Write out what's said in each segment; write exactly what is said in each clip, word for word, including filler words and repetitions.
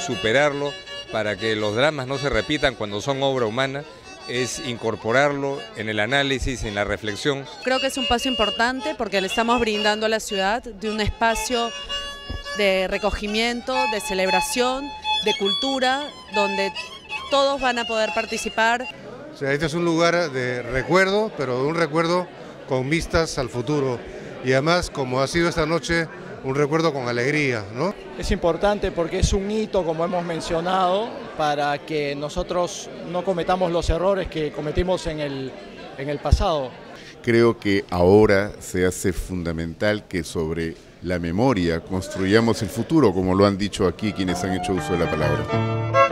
superarlo para que los dramas no se repitan cuando son obra humana, es incorporarlo en el análisis, en la reflexión. Creo que es un paso importante porque le estamos brindando a la ciudad de un espacio de recogimiento, de celebración, de cultura, donde todos van a poder participar. O sea, este es un lugar de recuerdo, pero un recuerdo con vistas al futuro. Y además, como ha sido esta noche, un recuerdo con alegría, ¿no? Es importante porque es un hito, como hemos mencionado, para que nosotros no cometamos los errores que cometimos en el, en el pasado. Creo que ahora se hace fundamental que sobre la memoria construyamos el futuro, como lo han dicho aquí quienes han hecho uso de la palabra.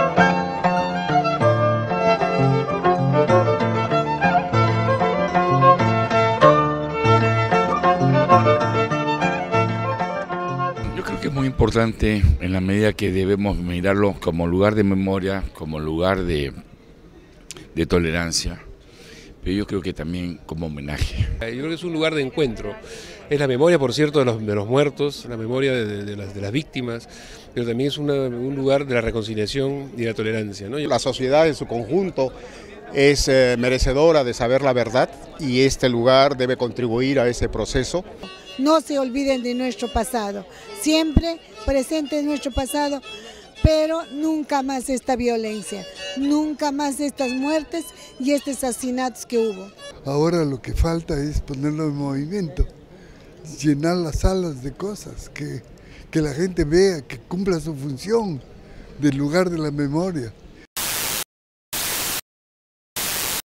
Yo creo que es muy importante en la medida que debemos mirarlo como lugar de memoria, como lugar de, de tolerancia, pero yo creo que también como homenaje. Yo creo que es un lugar de encuentro, es la memoria, por cierto, de los, de los muertos, la memoria de, de, las, de las víctimas, pero también es una, un lugar de la reconciliación y la tolerancia, ¿no? La sociedad en su conjunto es eh, merecedora de saber la verdad y este lugar debe contribuir a ese proceso. No se olviden de nuestro pasado, siempre presente en nuestro pasado, pero nunca más esta violencia, nunca más estas muertes y estos asesinatos que hubo. Ahora lo que falta es ponerlo en movimiento, llenar las salas de cosas, que, que la gente vea, que cumpla su función del lugar de la memoria.